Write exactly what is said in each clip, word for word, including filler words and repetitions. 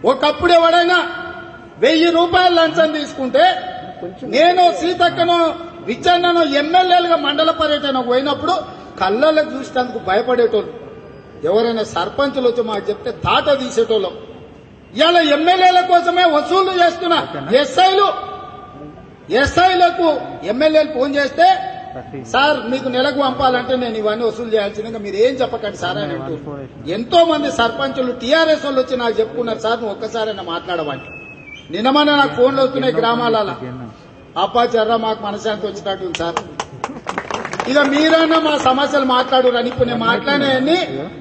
ఒకప్పుడు ఎవడైనా వెయ్యి రూపాయలు లంచం తీసుకుంటే నేను సీతక్కను విచ్చన్నను ఎమ్మెల్యేలుగా మండల పర్యటన పోయినప్పుడు కళ్ళలకు చూసేందుకు భయపడేటోళ్ళు. ఎవరైనా సర్పంచులు వచ్చి మాకు చెప్తే తాట తీసేటోళ్ళం. ఇవాళ ఎమ్మెల్యేల కోసమే వసూలు చేస్తున్న ఎస్ఐలు ఎస్ఐలకు ఎమ్మెల్యేలు ఫోన్ చేస్తే సార్ మీకు నెలకు పంపాలంటే నేను ఇవన్నీ వసూలు చేయాల్సిందిగా మీరు ఏం చెప్పకండి సార్ అని అంటూ ఎంతో మంది సర్పంచులు టీఆర్ఎస్ వాళ్ళు వచ్చి నాకు చెప్పుకున్నారు సార్ నువ్వు ఒక్కసారైనా మాట్లాడవండి. నిన్నమన్నా నాకు ఫోన్లు వస్తున్నాయి గ్రామాలలో అబ్బా జర్రా మాకు మనశాంతి వచ్చినట్టు సార్ ఇక మీరైనా మా సమస్యలు మాట్లాడు అని ఇప్పుడు నేను మాట్లాడేయని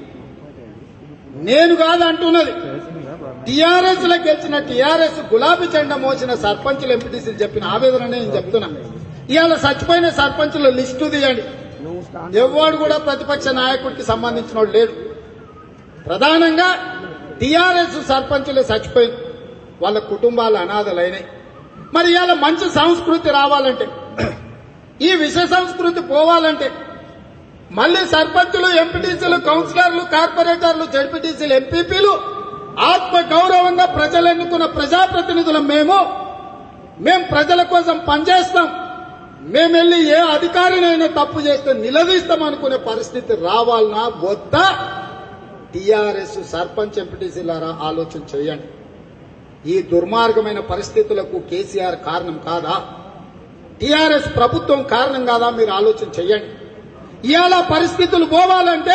నేను కాదు అంటున్నది. టీఆర్ఎస్ లో గెలిచిన టీఆర్ఎస్ గులాబీ జెండా మోసిన సర్పంచులు ఎంపీటీసీలు చెప్పిన ఆవేదన నేను చెప్తున్నా. ఇవాళ చచ్చిపోయిన సర్పంచుల లిస్టు తీయండి. ఎవడు కూడా ప్రతిపక్ష నాయకుడికి సంబంధించిన లేడు. ప్రధానంగా టీఆర్ఎస్ సర్పంచులే చచ్చిపోయింది, వాళ్ళ కుటుంబాలు అనాథలైనాయి. మరి ఇవాళ మంచి సంస్కృతి రావాలంటే ఈ విష సంస్కృతి పోవాలంటే మళ్లీ సర్పంచులు ఎంపీటీసీలు కౌన్సిలర్లు కార్పొరేటర్లు జడ్పీటీసీలు ఎంపీపీలు ఆత్మ గౌరవంగా ప్రజలు ఎన్నుకున్న ప్రజాప్రతినిధులం మేము మేం ప్రజల కోసం పనిచేస్తాం. మేము వెళ్లి ఏ అధికారినైనా తప్పు చేస్తే నిలదీస్తాం అనుకునే పరిస్థితి రావాలన్నా వద్దా? టీఆర్ఎస్ సర్పంచ్ ఎంపీటీసీలారా ఆలోచన చేయండి. ఈ దుర్మార్గమైన పరిస్థితులకు కేసీఆర్ కారణం కాదా? టీఆర్ఎస్ ప్రభుత్వం కారణం కాదా? మీరు ఆలోచన చేయండి. ఇవాళ పరిస్థితులు పోవాలంటే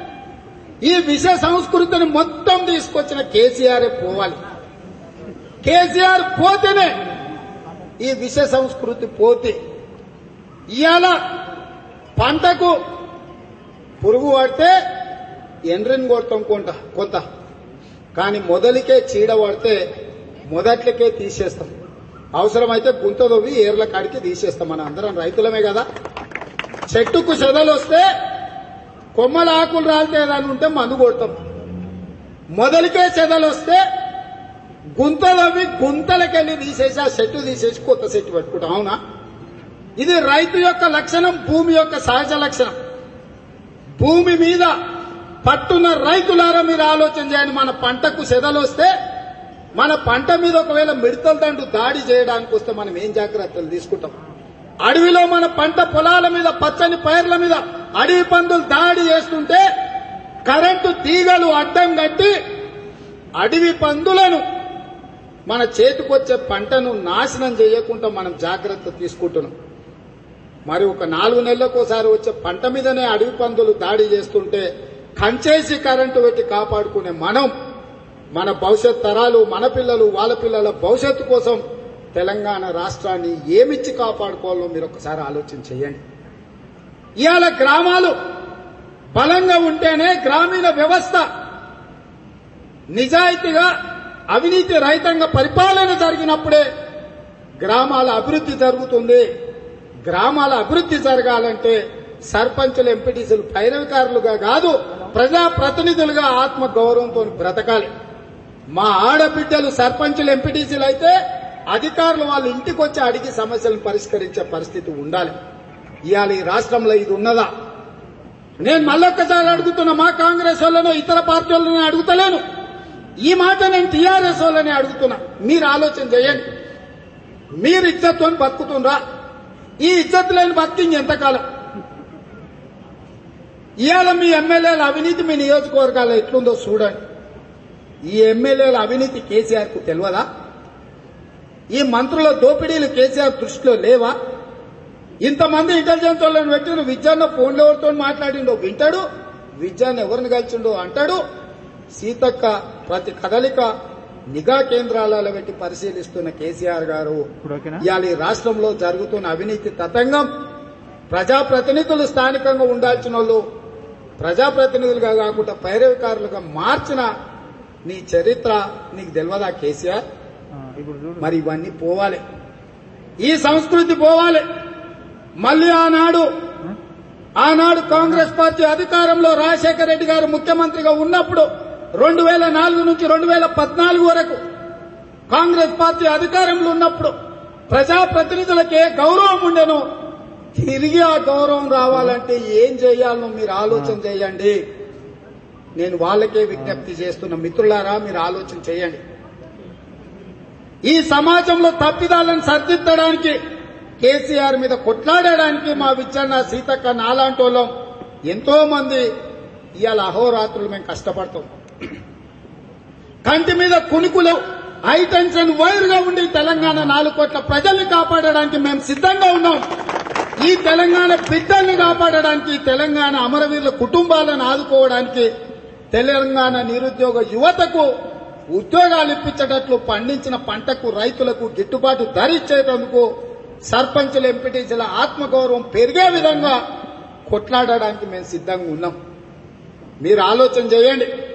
ఈ విష సంస్కృతిని మొత్తం తీసుకొచ్చిన కేసీఆర్ పోవాలి. కేసీఆర్ పోతేనే ఈ విష సంస్కృతి పోతే ఇవాళ పంటకు పురుగు పడితే ఎండ్రిని కొడతాం కొంత కొంత కానీ మొదలికే చీడ పడితే మొదట్లకే తీసేస్తాం. అవసరమైతే గుంత దొవ్వి ఏర్ల కాడికి తీసేస్తాం. మన అందరం రైతులమే కదా. చెట్టుకు చెదలు వస్తే కొమ్మల ఆకులు రాలితే ఏదని ఉంటే మందు కొడతాం. మొదలికే చెదలు వస్తే గుంత దవ్వి గుంతలకెళ్లి తీసేసి ఆ చెట్టు తీసేసి కొత్త చెట్టు పెట్టుకుంటాం. అవునా? ఇది రైతు యొక్క లక్షణం, భూమి యొక్క సహజ లక్షణం. భూమి మీద పట్టున్న రైతులారా మీరు ఆలోచన చేయండి. మన పంటకు చెదలు వస్తే మన పంట మీద ఒకవేళ మిడతల దండు దాడి చేయడానికి వస్తే మనం ఏం జాగ్రత్తలు తీసుకుంటాం? అడవిలో మన పంట పొలాల మీద పచ్చని పైర్ల మీద అడవి పందులు దాడి చేస్తుంటే కరెంటు తీగలు అడ్డం కట్టి అడవి పందులను మన చేతికొచ్చే పంటను నాశనం చేయకుండా మనం జాగ్రత్త తీసుకుంటున్నాం. మరి ఒక నాలుగు నెలలకోసారి వచ్చే పంట మీదనే అడవి పందులు దాడి చేస్తుంటే కంచేసి కరెంటు పెట్టి కాపాడుకునే మనం మన భవిష్యత్ తరాలు మన పిల్లలు వాళ్ళ పిల్లల భవిష్యత్తు కోసం తెలంగాణ రాష్ట్రాన్ని ఏమిచ్చి కాపాడుకోవాలో మీరు ఒకసారి ఆలోచన చేయండి. ఇవాళ గ్రామాలు బలంగా ఉంటేనే గ్రామీణ వ్యవస్థ నిజాయితీగా అవినీతి రహితంగా పరిపాలన జరిగినప్పుడే గ్రామాల అభివృద్ధి జరుగుతుంది. గ్రామాల అభివృద్ధి జరగాలంటే సర్పంచులు ఎంపీటీసీలు పైరవికారులుగా కాదు ప్రజా ప్రతినిధులుగా ఆత్మ గౌరవంతో బ్రతకాలి. మా ఆడబిడ్డలు సర్పంచులు ఎంపీటీసీలు అయితే అధికారులు వాళ్ళ ఇంటికి వచ్చి అడిగి సమస్యలను పరిష్కరించే పరిస్థితి ఉండాలి. ఇవాళ ఈ రాష్ట్రంలో ఇది ఉన్నదా? నేను మళ్ళొక్కసారి అడుగుతున్నా, మా కాంగ్రెస్ వాళ్ళను ఇతర పార్టీ వాళ్ళని అడుగుతలేను. ఈ మాట నేను టీఆర్ఎస్ వాళ్ళని అడుగుతున్నా. మీరు ఆలోచన చేయండి. మీరు ఇజ్జత్తుని బతుకుతుండ్రా? ఈ ఇజ్జత్ లేని బతికింగ్ ఎంతకాలం? ఇవాళ మీ ఎమ్మెల్యేల అవినీతి మీ నియోజకవర్గాల్లో ఎట్లుందో చూడండి. ఈ ఎమ్మెల్యేల అవినీతి కేసీఆర్ కు తెలియదా? ఈ మంత్రుల దోపిడీలు కేసీఆర్ దృష్టిలో లేవా? ఇంతమంది ఇంటెలిజెన్స్ వాళ్ళని పెట్టిన విద్యాన్న ఫోన్లో ఎవరితో మాట్లాడిండో వింటాడు, విద్యాన్ని ఎవరిని కలిసిండో అంటాడు. సీతక్క ప్రతి కదలిక నిఘా కేంద్రాలలో పెట్టి పరిశీలిస్తున్న కేసీఆర్ గారు ఇవాళ ఈ రాష్ట్రంలో జరుగుతున్న అవినీతి తతంగం ప్రజాప్రతినిధులు స్థానికంగా ఉండాల్సిన వాళ్ళు ప్రజాప్రతినిధులుగా కాకుండా పైరవికారులుగా మార్చిన నీ చరిత్ర నీకు తెలియదా కేసీఆర్? మరి ఇవన్నీ పోవాలి, ఈ సంస్కృతి పోవాలి. మళ్లీ ఆనాడు ఆనాడు కాంగ్రెస్ పార్టీ అధికారంలో రాజశేఖర రెడ్డి గారు ముఖ్యమంత్రిగా ఉన్నప్పుడు రెండు వేల నాలుగు నుంచి రెండు వేల పద్నాలుగు వరకు కాంగ్రెస్ పార్టీ అధికారంలో ఉన్నప్పుడు ప్రజాప్రతినిధులకు ఏ గౌరవం ఉండేనో తిరిగి ఆ గౌరవం రావాలంటే ఏం చేయాలనో మీరు ఆలోచన చేయండి. నేను వాళ్ళకే విజ్ఞప్తి చేస్తున్న మిత్రులారా, మీరు ఆలోచన చేయండి. ఈ సమాజంలో తప్పిదాలను సరిదిద్దడానికి కేసీఆర్ మీద కొట్లాడడానికి మా విచ్చన్న సీతక్క నాలాంటి వాళ్ళం ఎంతో మంది ఇవాళ అహోరాత్రులు మేము కష్టపడతాం. కంటి మీద కునుకులు హై టెన్షన్ వైర్ గా ఉండి తెలంగాణ నాలుగు కోట్ల ప్రజల్ని కాపాడడానికి మేము సిద్ధంగా ఉన్నాం. ఈ తెలంగాణ బిడ్డల్ని కాపాడడానికి, తెలంగాణ అమరవీరుల కుటుంబాలను ఆదుకోవడానికి, తెలంగాణ నిరుద్యోగ యువతకు ఉద్యోగాలు ఇప్పించేటట్లు పండించిన పంటకు రైతులకు గిట్టుబాటు ధర ఇచ్చేటందుకు సర్పంచులు ఎంపీటీసీల ఆత్మగౌరవం పెరిగే విధంగా కొట్లాడడానికి మేము సిద్ధంగా ఉన్నాం. మీరు ఆలోచన చేయండి.